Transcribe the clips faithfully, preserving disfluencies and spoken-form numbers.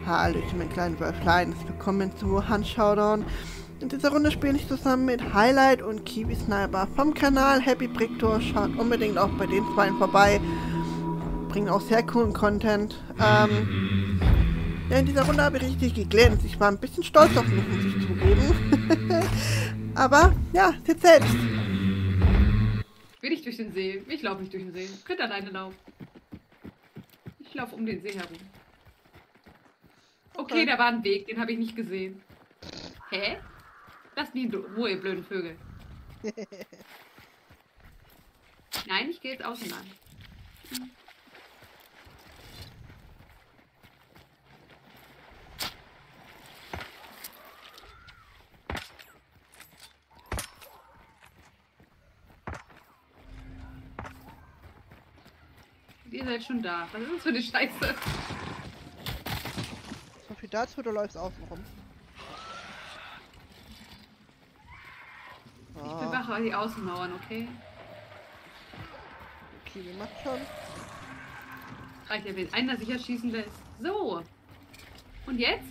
Hallöchen, mein kleinen Wölflein. Willkommen zu Hunt Showdown. In dieser Runde spiele ich zusammen mit Highlight und Kiwi Sniper vom Kanal Happy Brictor. Schaut unbedingt auch bei den beiden vorbei. Bringen auch sehr coolen Content. Ähm, ja, in dieser Runde habe ich richtig geglänzt. Ich war ein bisschen stolz auf mich, muss ich zugeben. Aber ja, seht selbst. Will ich durch den See? Ich laufe nicht durch den See. Könnt alleine laufen. Ich laufe um den See herum. Okay, Okay. da war ein Weg, den habe ich nicht gesehen. Hä? Lass mich in Ruhe, ihr blöden Vögel. Nein, ich gehe jetzt außen lang. Ihr seid schon da. Was ist das für eine Scheiße? So viel dazu, du läufst außen rum. Ich bewache die Außenmauern, okay? Kiwi macht schon. Reicht ja, wenn einer sicher schießen lässt. So. Und jetzt?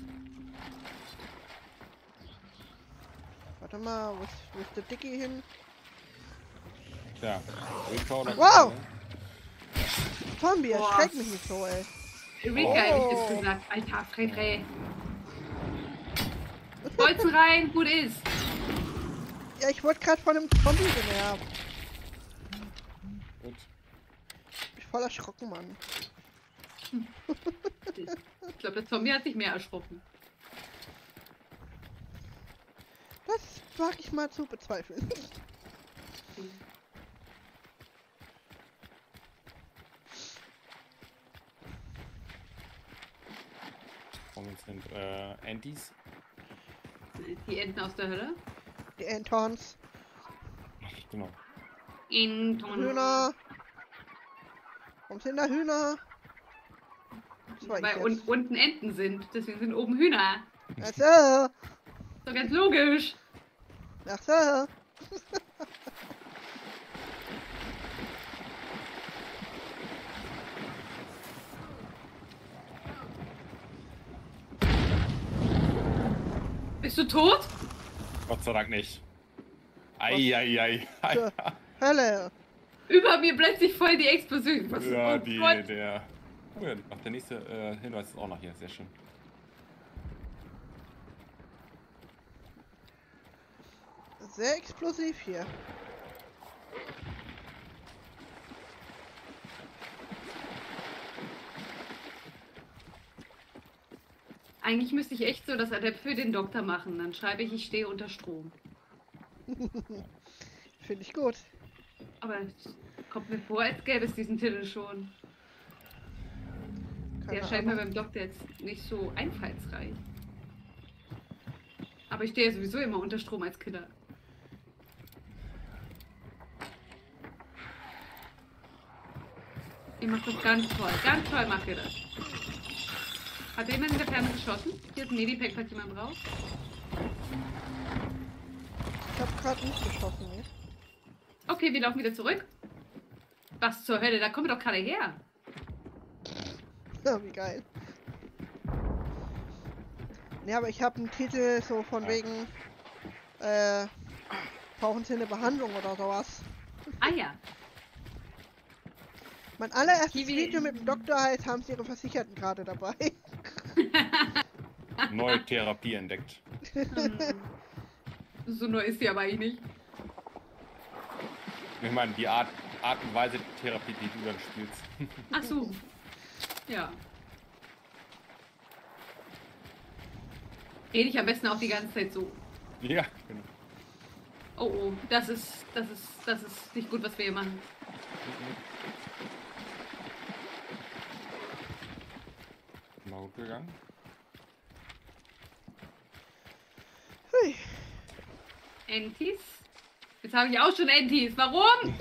Warte mal, wo ist, wo ist der Dicky hin? Ja. Wow! Zombie, Boah. erschreck mich nicht so, ey. Rika, Oh. hätte ich das gesagt. Alter, Frederé. Bolzen rein, gut ist. Ja, ich wurde gerade von einem Zombie genervt. Gut. Ich bin voll erschrocken, Mann. Ich glaube, der Zombie hat sich mehr erschrocken. Das wage ich mal zu bezweifeln. Und jetzt sind äh, Antis. Die Enten aus der Hölle. Die Antons. Genau. Enton. Hühner. Warum sind da Hühner? Das war ich Weil jetzt. un unten Enten sind. Deswegen sind oben Hühner. Ach so. Ist doch ganz logisch. Ach so. Bist du tot? Gott sei Dank nicht. Eieiei. Zur Hölle. Über mir plötzlich voll die Explosion. Was Ja, oh die, Gott. der. Oh ja, ach, der nächste äh, Hinweis ist auch noch hier. Sehr schön. Sehr explosiv hier. Eigentlich müsste ich echt so das Adept für den Doktor machen. Dann schreibe ich, ich stehe unter Strom. Finde ich gut. Aber es kommt mir vor, als gäbe es diesen Titel schon. Keine Der scheint mir Ahnung. beim Doktor jetzt nicht so einfallsreich. Aber ich stehe ja sowieso immer unter Strom als Killer. Ihr macht das ganz toll. Ganz toll macht ihr das. Hat jemand in der Ferne geschossen? Hier ist ein Medipack, falls jemand braucht. Ich habe gerade nicht geschossen, ne? Okay, wir laufen wieder zurück. Was zur Hölle? Da kommen wir doch gerade her. Ja, wie geil. Ne, aber ich habe einen Titel so von wegen äh, brauchen Sie eine Behandlung oder sowas. Ah ja. Mein allererstes Kiwi. Video mit dem Doktor heißt, haben Sie Ihre Versicherten gerade dabei. Neue Therapie entdeckt. So neu ist die aber eigentlich nicht. Ich meine, die Art, Art und Weise der Therapie, die du dann spielst. Ach so. Ja. Rede ich am besten auch die ganze Zeit so. Ja, genau. Oh oh, das ist, das ist, das ist nicht gut, was wir hier machen. Mal gut gegangen. Hui. Entis? Jetzt habe ich auch schon Entis. Warum?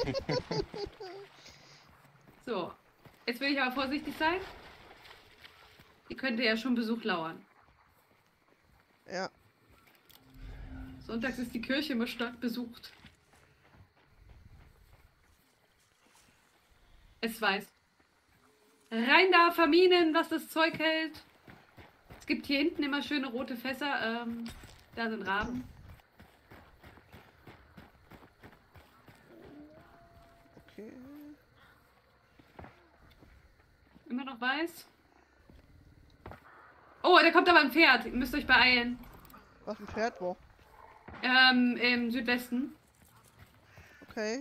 So. Jetzt will ich aber vorsichtig sein. Die könnte ja schon Besuch lauern. Ja. Sonntags ist die Kirche immer stark besucht. Es weiß. Rein da, verminen, was das Zeug hält. Es gibt hier hinten immer schöne rote Fässer. Ähm, da sind Raben. Okay. Immer noch weiß. Oh, da kommt aber ein Pferd. Ihr müsst euch beeilen. Was, ein Pferd? Wo? Ähm, im Südwesten. Okay.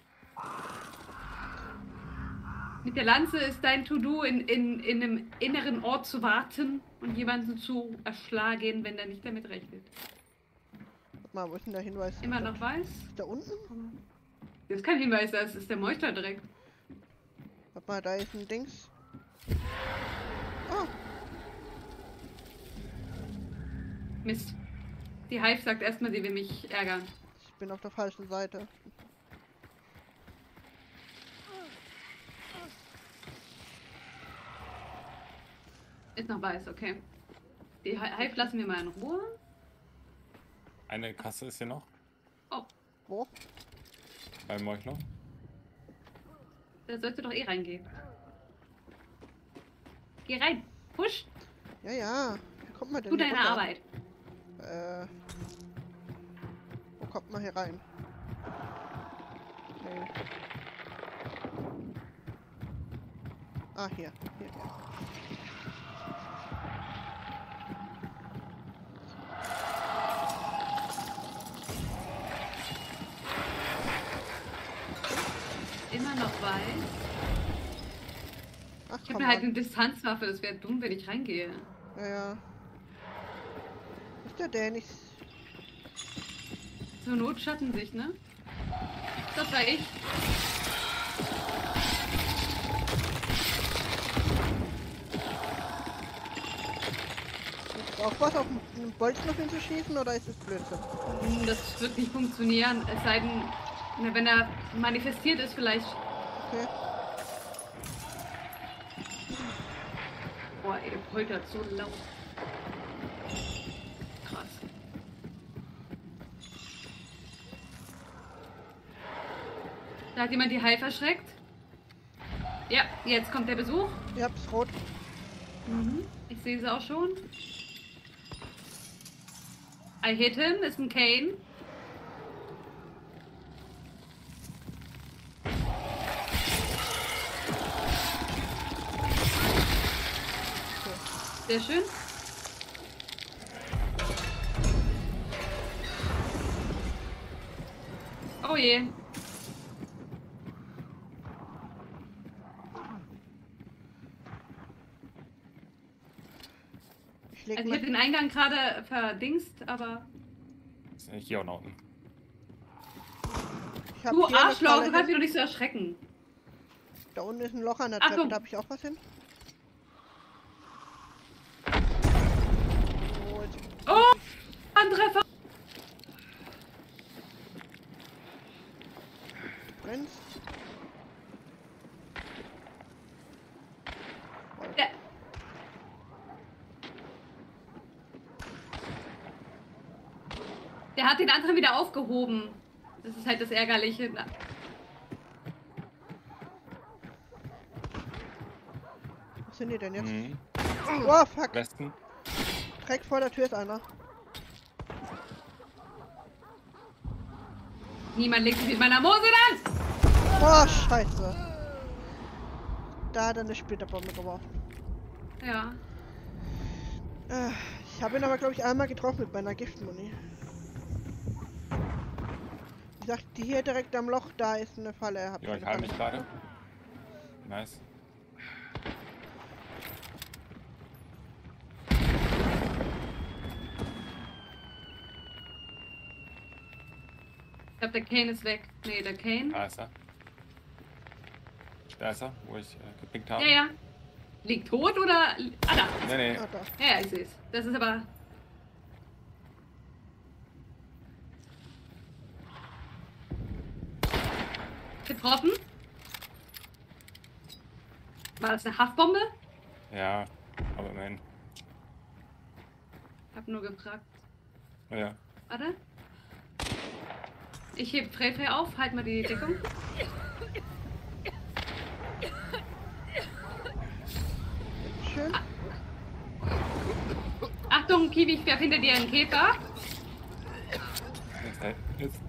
Mit der Lanze ist dein To-Do, in, in, in einem inneren Ort zu warten und jemanden zu erschlagen, wenn der nicht damit rechnet. Warte mal, wo ist denn der Hinweis? Immer noch weiß? Da unten? Das ist kein Hinweis, das ist der Meuchter direkt. Warte mal, da ist ein Dings. Oh, Mist. Die Hive sagt erstmal, sie will mich ärgern. ich bin auf der falschen Seite. Ist noch weiß, okay. Die Hi- Hive lassen wir mal in Ruhe. Eine Kasse ist hier noch. Oh, Wo? Beim Meuchler. da sollst du doch eh reingehen. Geh rein. Push. Ja, ja. Wie kommt man denn Tu hier deine runter? Arbeit. Äh. Wo kommt man hier rein? Okay. Ah, hier. Hier, hier. Immer noch weiß. Ach, Ich habe komm mir halt an. eine Distanzwaffe, das wäre dumm, wenn ich reingehe. Ja, ja. Ist der der nicht? Zur Not schatten sich, ne? Das war ich. Ist auch was auf einen Bolzknopf hinzuschießen oder ist es Blödsinn? Hm, Das wird nicht funktionieren, es sei denn, na, wenn er manifestiert ist vielleicht. Okay. Boah, ey, der poltert so laut. Krass. Da hat jemand die Hive erschreckt. Ja, jetzt kommt der Besuch. Ja, ist rot. Mhm. Ich sehe sie auch schon. I hit him, ist ein Kane. Sehr schön. Oh je. Ich leg Also ich mal. habe den Eingang gerade verdingst, aber... Ist eigentlich hier auch noch unten. Ich hab Du hier eine Arschloch, Falle du kannst hin. mich doch nicht so erschrecken. Da unten ist ein Loch an der Achtung. Treppe. Da habe ich auch was hin. Oh, jetzt Oh, ein Treffer. brennt's. Der, der hat den anderen wieder aufgehoben. Das ist halt das Ärgerliche. Na, Was sind die denn jetzt? Mhm. Oh, fuck. Westen. Direkt vor der Tür ist einer. niemand legt sich mit meiner Mose an. Oh, scheiße. Da hat er eine Splitterbombe geworfen. Ja. Äh, ich habe ihn aber, glaube ich, einmal getroffen mit meiner Giftmuni. Wie gesagt, die hier direkt am Loch, da ist eine Falle. Hab Ja, ich eine heile Falle. mich gerade. Nice. Ich glaube, der Kane ist weg. Nee, der Kane. Da ist er. Da ist er, wo ich äh, gepinkt habe. Ja, ja. Liegt tot oder... Ah, da. Nee, nee. Ah, da. Ja, ja, ich sehe es. Das ist aber... Getroffen. War das eine Haftbombe? Ja, aber immerhin. Hab nur gefragt. Ja. Warte. Ich heb Frey Frey auf, halt mal die Deckung. Schön. Achtung, Kiwi, ich werfe hinter dir einen Käfer. Jetzt, jetzt.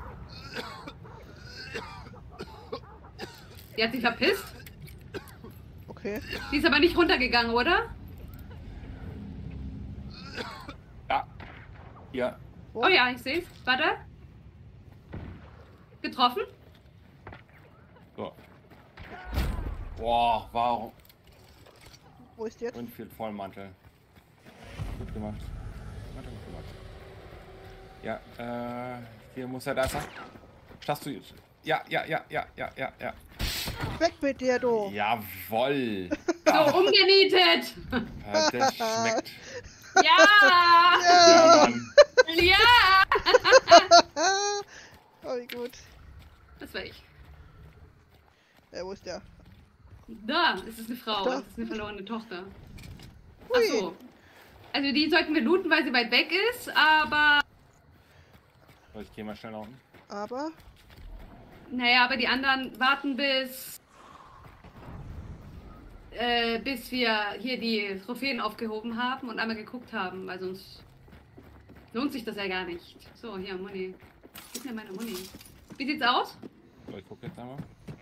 Die hat sich verpisst. Okay. Die ist aber nicht runtergegangen, oder? Ja. Ja. Oh ja, ich sehe es. Warte. Getroffen? So. Boah, warum? Wo ist die jetzt? Winfield Vollmantel. Gut gemacht. Hat er gut gemacht. Ja, äh, hier muss er da sein. Schaffst du jetzt? Ja, ja, ja, ja, ja, ja, ja. Weg mit dir, du! Jawoll. So, umgenietet! Ja, das schmeckt. Ja! Ja, Mann. Ja! Oh, wie gut. Das war ich. Äh, wo ist der? Da, es ist eine Frau. Da. Es ist eine verlorene Tochter. Hui. Ach so. Also die sollten wir looten, weil sie weit weg ist, aber... So, ich gehe mal schnell nach unten. Aber? Naja, aber die anderen warten bis... Äh, bis wir hier die Trophäen aufgehoben haben und einmal geguckt haben, weil sonst lohnt sich das ja gar nicht. So, hier, Muni. Gib mir meine Muni. Wie sieht's aus? So, ich gucke jetzt einmal.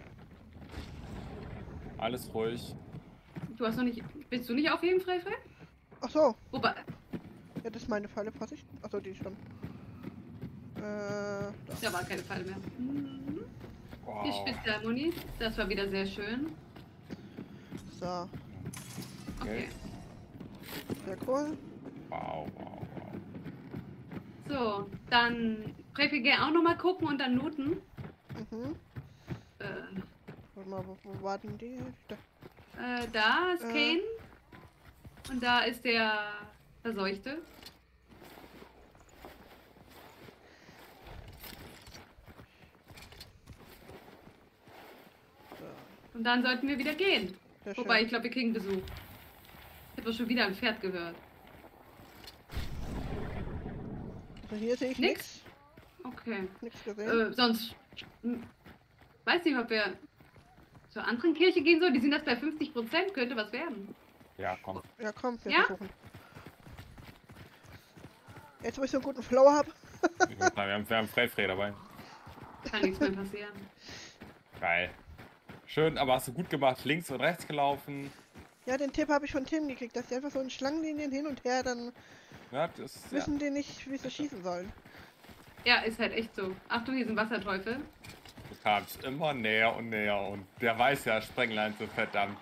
Alles ruhig. Du hast noch nicht... Willst du nicht aufheben, Frei Frei? Ach so. Wobei... Ja, das ist meine Falle, Vorsicht. Ach so, die schon. Äh, da. Da war keine Falle mehr. Mhm. Hier Wow. Spezialmuni. Das war wieder sehr schön. So. Okay. Sehr cool. Wow, wow, wow. So, dann Präfi gerne auch nochmal gucken und dann looten. Mhm. Äh, Warte mal, wo, wo warten die? Da. äh, da ist Äh. Kane. Und da ist der Verseuchte. So. Und dann sollten wir wieder gehen. Sehr Wobei, ich schön. glaube, wir kriegen Besuch. Ich habe schon wieder ein Pferd gehört. Also hier sehe ich Nix? nichts. Okay. Nichts gesehen. Äh, sonst... hm, weiß nicht, ob wir zur anderen Kirche gehen sollen. Die sind das bei fünfzig Prozent. Könnte was werden. Ja, komm. Ja, komm, wir Ja? versuchen. Jetzt, wo ich so einen guten Flow habe. Ich würd sagen, wir haben, wir haben Freifrei dabei. Kann nichts mehr passieren. Geil. Schön, aber hast du gut gemacht. Links und rechts gelaufen. Ja, den Tipp habe ich von Tim gekriegt, dass die einfach so in Schlangenlinien hin und her, dann Ja, das ja. wissen die nicht, wie sie schießen sollen. Ja, ist halt echt so. Achtung, hier sind Wasserteufel. Du kamst immer näher und näher und der weiß ja, Sprenglein so verdammt.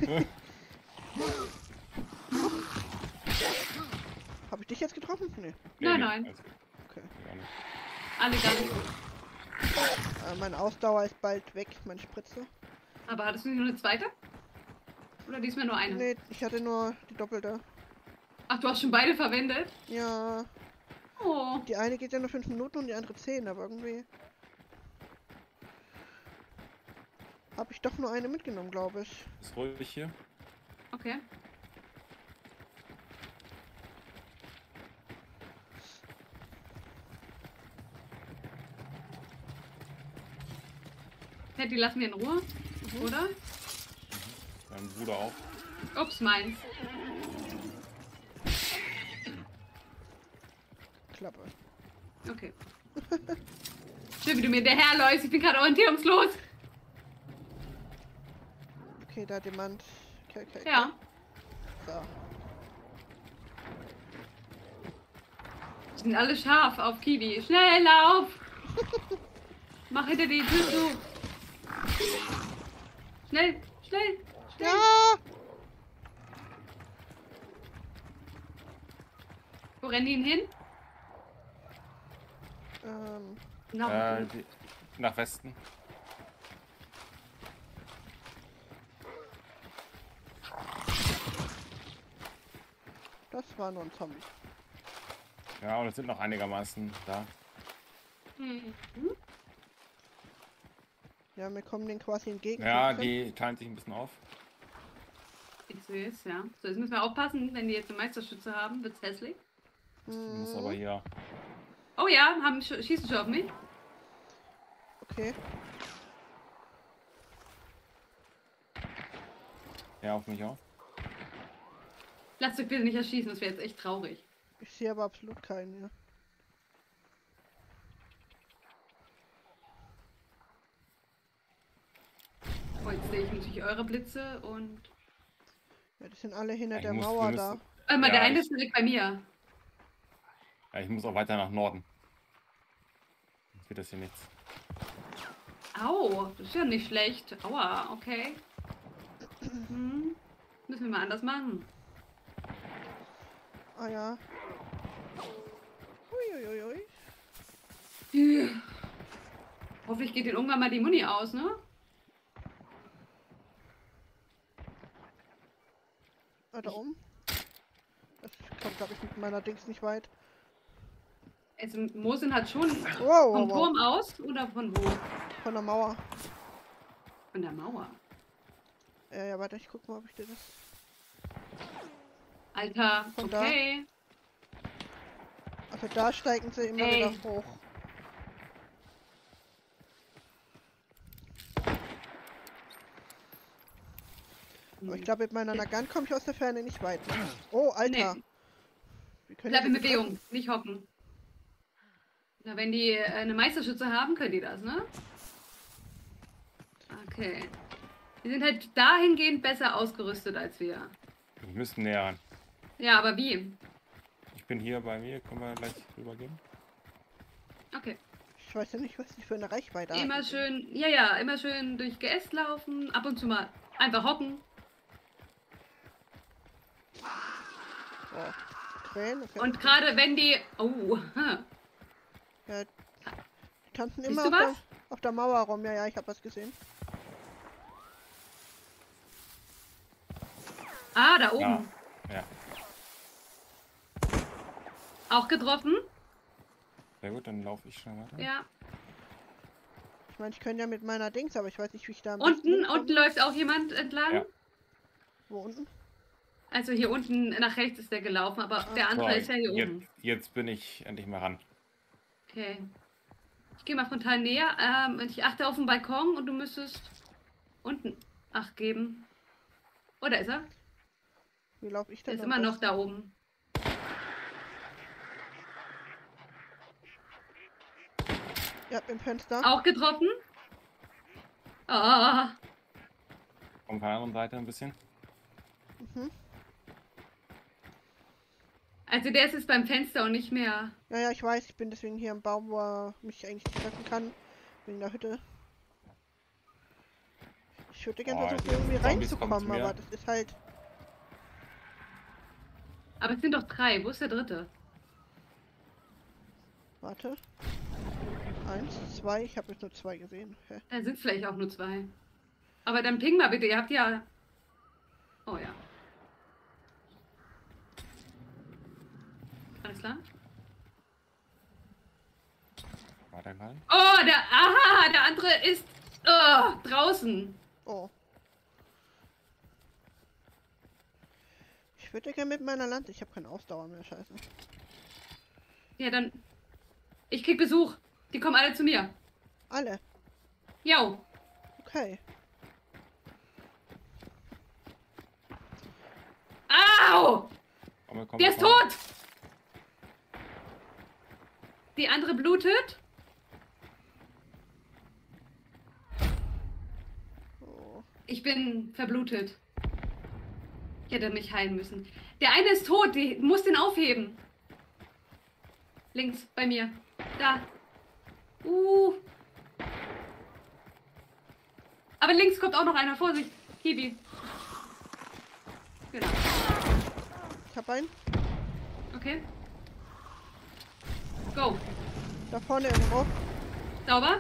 Habe ich dich jetzt getroffen? Nee. Nein, nein. Also, Okay. ja, nicht. Alle ganz gut. Äh, meine Ausdauer ist bald weg, meine Spritze. Aber hattest du nicht nur eine zweite? Oder diesmal nur eine? Nee, ich hatte nur die doppelte. Ach, du hast schon beide verwendet? Ja, Oh. die eine geht ja nur fünf Minuten und die andere zehn, aber irgendwie habe ich doch nur eine mitgenommen, glaube ich. Ist ruhig hier. Okay. Hey, die lassen wir in Ruhe, oder? Dein Bruder auch. Ups, meins. Klappe. Okay. Schön, wie du mir hinterherläufst. Ich bin gerade orientierungslos. Okay, da hat jemand. Okay, okay, okay. Ja. So. Die sind alle scharf auf Kiwi. Schnell, lauf! Mach hinter die Tür zu. Schnell, schnell, schnell. Ja! Wo rennen die denn hin? Ähm, Nach Äh, die, nach Westen. das war nur ein Zombie. Ja, und es sind noch einigermaßen da. hm. Ja, wir kommen denen quasi entgegen. Ja, die teilen sich ein bisschen auf. Ich sehe es, ja. So, jetzt müssen wir aufpassen, wenn die jetzt eine Meisterschütze haben, wird's hässlich. Ich muss aber hier. Oh ja, haben sch schießen schon auf mich. Okay. Ja, auf mich auch. Lasst euch bitte nicht erschießen, das wäre jetzt echt traurig. Ich sehe aber absolut keinen, ja. Oh, jetzt sehe ich natürlich eure Blitze und... Ja, die sind alle hinter Ich der muss- Mauer wir da. müssen- Warte mal, Ja, der eine ich- ist direkt bei mir. Ja, ich muss auch weiter nach Norden. Sonst wird das hier nichts. Au, das ist ja nicht schlecht. Aua, okay. Hm. Müssen wir mal anders machen. Ah ja. Uiuiui. Puh. Hoffentlich geht den irgendwann mal die Muni aus, ne? Ah, da oben. Das kommt, glaube ich, mit meiner Dings nicht weit. Also Mosin hat schon Wow, wow, vom wow. Turm aus oder von wo? Von der Mauer. Von der Mauer. Ja, ja, warte, ich guck mal, ob ich dir das... Alter, Von da? okay. Also da steigen sie immer Ey. wieder hoch. Aber ich glaube, mit meiner Nagan komme ich aus der Ferne nicht weit. Oh, Alter. Nee. Wie können Bleib die in das Bewegung, treffen? nicht hocken. Na, wenn die äh, eine Meisterschütze haben, können die das, ne? Okay. Die sind halt dahingehend besser ausgerüstet als wir. Wir müssen näher ran. Ja, aber wie? Ich bin hier bei mir. Können wir gleich rübergehen? Okay. Ich weiß ja nicht, was die für eine Reichweite haben. Immer schön, ja, ja, immer schön durch Geäst laufen, ab und zu mal einfach hocken. Oh. Krähen, okay. Und gerade wenn die... Oh, Ja, die tanzen Siehst immer du auf der, was? auf der Mauer rum. Ja, ja, ich habe was gesehen. ah, da oben. Ja. Ja. Auch getroffen? Sehr gut, dann laufe ich schon weiter. Ja. Ich meine, ich könnte ja mit meiner Dings, aber ich weiß nicht, wie ich da am Unten, besten hinkomme. unten läuft auch jemand entlang. Ja. Wo unten? Also hier unten nach rechts ist der gelaufen, aber der andere So, ist ja hier jetzt, oben. jetzt bin ich endlich mal ran. Okay. Ich gehe mal frontal näher. Ähm, und ich achte auf den Balkon und du müsstest unten Acht geben. Oh, da ist er. Wie laufe ich Der denn ist am immer noch besten? da oben. Ja, im Fenster. Auch getroffen? Oh. Komm von der anderen Seite ein bisschen. Mhm. Also der ist jetzt beim Fenster und nicht mehr. Ja, ja, ich weiß. Ich bin deswegen hier am Baum, wo er mich eigentlich nicht treffen kann. Wegen der Hütte. Ich würde gerne Oh, versuchen, die irgendwie Zombies kommen reinzukommen, zu mir. aber das ist halt... Aber es sind doch drei. Wo ist der dritte? Warte. Eins, zwei. Ich habe jetzt nur zwei gesehen. Hä? Da sind vielleicht auch nur zwei. Aber dann ping mal bitte. Ihr habt ja... Oh ja. Alles klar? War der gerade? Oh, der... Aha, der andere ist... Oh, draußen. Oh. Ich würde gerne mit meiner Land. Ich habe keine Ausdauer mehr, scheiße. Ja, dann... Ich krieg Besuch. Die kommen alle zu mir. Alle. Jo. Okay. Au! Komm, komm, Der ist komm. tot! Die andere blutet. Oh. Ich bin verblutet. Ich hätte mich heilen müssen. Der eine ist tot, die muss den aufheben. Links, bei mir. Da. Uh. Aber links kommt auch noch einer. Vorsicht. Kiwi. Genau. Ich habe einen. Okay. Go. Da vorne irgendwo. Sauber.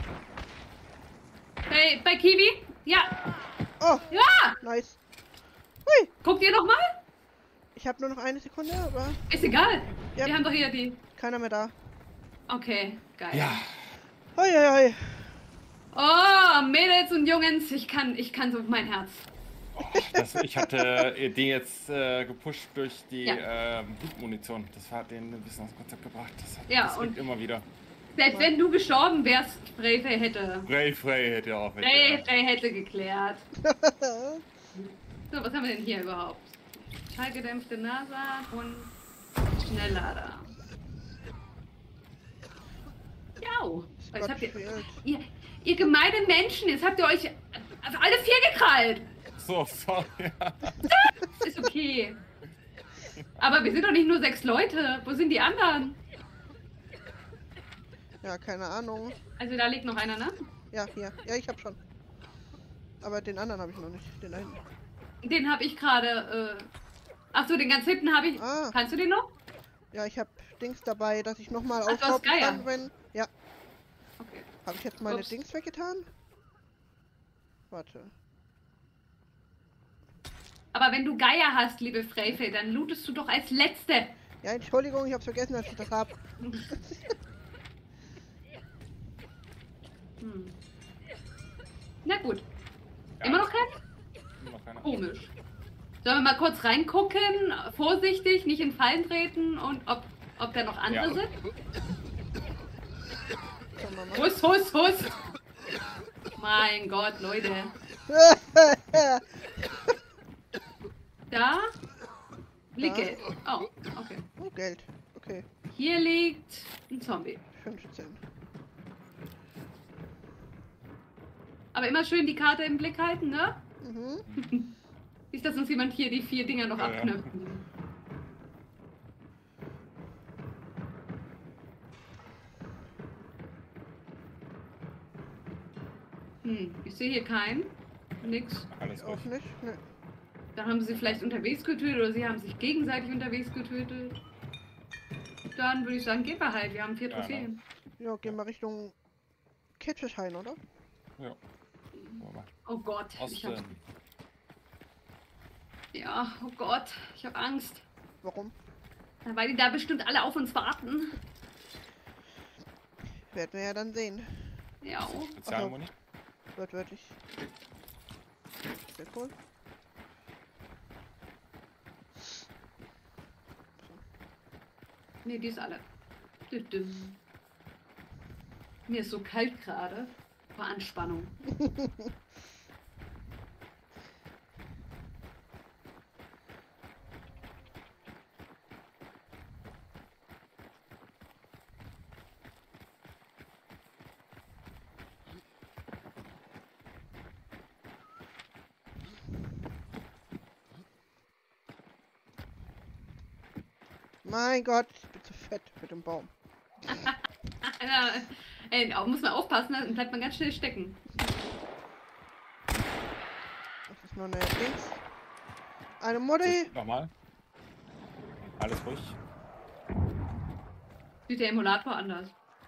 Bei, bei Kiwi? Ja. Oh, Ja! nice. Hui. Guckt ihr noch mal? Ich habe nur noch eine Sekunde, aber Ist egal. Ja. Wir haben doch hier die. keiner mehr da. Okay, geil. Ja, Hoi, hoi, hoi. Oh, Mädels und Jungs, ich kann, ich kann so mein Herz. das, ich hatte äh, den jetzt äh, gepusht durch die Ja. äh, Blutmunition. Das hat den ein bisschen aufs Konzept gebracht. Das, hat, Ja, das und- und immer wieder. Selbst wenn du gestorben wärst, Frey Frey hätte. Frey Frey hätte auch weg. Frey Frey hätte geklärt. So, was haben wir denn hier überhaupt? Schallgedämpfte NASA und Schnelllader. Ja, jetzt habt ihr, ihr, ihr gemeine Menschen, jetzt habt ihr euch also alle vier gekrallt. So, sorry. Ist okay. Aber wir sind doch nicht nur sechs Leute. Wo sind die anderen? Ja, keine Ahnung. Also da liegt noch einer, ne? Ja, hier. Ja, ich hab schon. Aber den anderen habe ich noch nicht. Den einen. Den habe ich gerade. Äh... Ach so, den ganz hinten habe ich. Ah. Kannst du den noch? Ja, ich habe Dings dabei, dass ich nochmal Ach, du hast auflaufen Geier. kann, wenn... Ja. Okay. Habe ich jetzt meine Ups. Dings weggetan? Warte. Aber wenn du Geier hast, liebe Freifel, dann lootest du doch als Letzte. Ja, Entschuldigung, ich hab's vergessen, dass ich das hab. Hm. Na gut. Ja, Immer noch kein? Immer noch keiner. Komisch. Sollen wir mal kurz reingucken? Vorsichtig, nicht in Fallen treten und ob, ob da noch andere Ja. sind? Schauen wir mal. Huss, Huss, Huss! Mein Gott, Leute. Da liegt Da. Geld. Oh, okay. Oh, Geld. Okay. Hier liegt ein Zombie. fünfzehn. Aber immer schön die Karte im Blick halten, ne? Mhm. Nicht, dass uns jemand hier die vier Dinger noch Ja, ja. abknöpft. Hm, ich sehe hier keinen. Nix. Alles Auch gut. nicht? Ne. Dann haben sie vielleicht unterwegs getötet oder sie haben sich gegenseitig unterwegs getötet. Dann würde ich sagen, gehen wir halt. Wir haben vier Ja, ne? Trophäen. Ja, gehen wir Richtung Catfish-Hain, oder? Ja. Guck mal. Oh Gott, ich hab, Osten. ja, oh Gott, ich habe Angst. Warum? Na, weil die da bestimmt alle auf uns warten. Werden wir ja dann sehen. Ja. Spezialmuni. Wortwörtlich. Sehr cool. Nee, die ist alle. Dü -dü. Mir ist so kalt gerade. Vor Anspannung. Mein Gott, ich bin zu fett mit dem Baum. Ja, ey, auch muss man aufpassen, dann bleibt man ganz schnell stecken. Das ist nur eine Dings. Eine Mutti. Nochmal. Alles ruhig. Sieht der Emulator anders.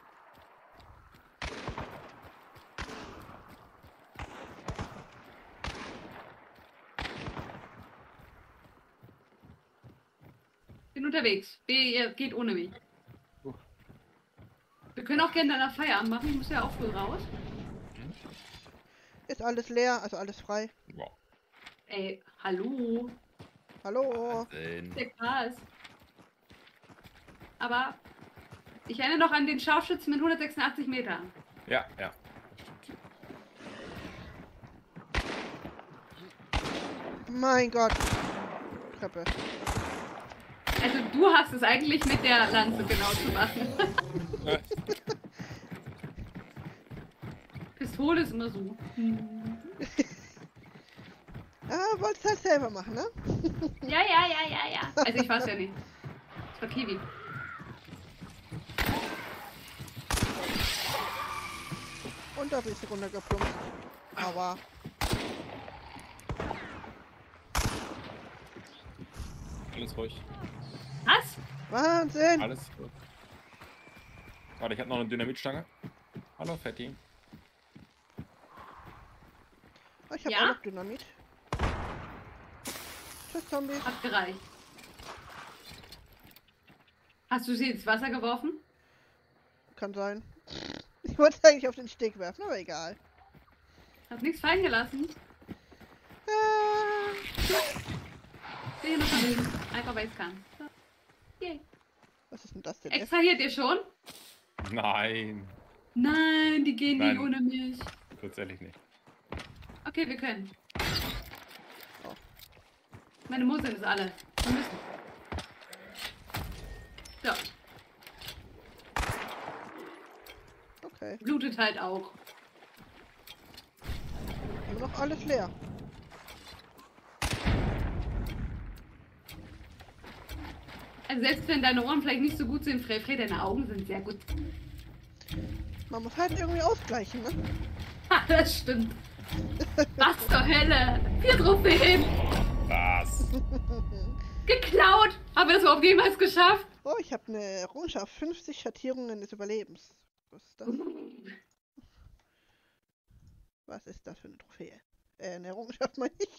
Bin unterwegs. Ihr geht ohne mich. Uh. Wir können auch gerne danach Feierabend machen. Ich muss ja auch früh raus. Ist alles leer, also alles frei. Ja. Ey, hallo. Hallo. Der krass. Aber ich erinnere noch an den Scharfschützen mit hundertsechsundachtzig Metern. Ja, ja. Mein Gott. Treppe. Also du hast es eigentlich mit der Lanze genau zu machen. Äh, Pistole ist immer so. Ah, wolltest halt selber machen, ne? Ja, ja, ja, ja, ja. Also ich weiß ja nicht. Das war Kiwi. Und da bist du runtergeplumpst. Aber alles ruhig. Was? Wahnsinn. Alles gut. Warte, ich habe noch eine Dynamitstange. Hallo, Fetti. Oh, ich habe Ja? auch noch Dynamit. Tschüss, Zombies. Hat gereicht. Hast du sie ins Wasser geworfen? Kann sein. Ich wollte es eigentlich auf den Steg werfen, aber egal. Hast nichts fallen gelassen? Ah, Bin hier noch verlegen. Einfach weil ich kann. So. Yay. was ist denn das denn jetzt? Extrahiert ihr schon? Nein, Nein, die gehen Nein. nicht ohne mich. tatsächlich nicht. Okay, wir können. Oh. Meine Musen ist alle. Wir müssen. Okay. Blutet halt auch. Immer noch alles leer. Also selbst wenn deine Ohren vielleicht nicht so gut sind, Frey, Frey, deine Augen sind sehr gut. Man muss halt irgendwie ausgleichen, ne? Ha, das stimmt. Was zur Hölle? Vier Trophäen. Was? Geklaut. Haben wir das überhaupt jemals geschafft? Oh, ich habe eine Errungenschaft. fünfzig Schattierungen des Überlebens. Was ist das? Was ist das für eine Trophäe? Äh, eine Errungenschaft meine ich.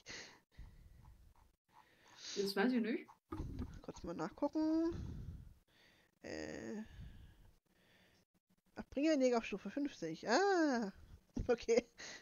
Das weiß ich nicht. Kurz mal nachgucken. Äh. Ach, Bringer Neger auf Stufe fünfzig. Ah. Okay.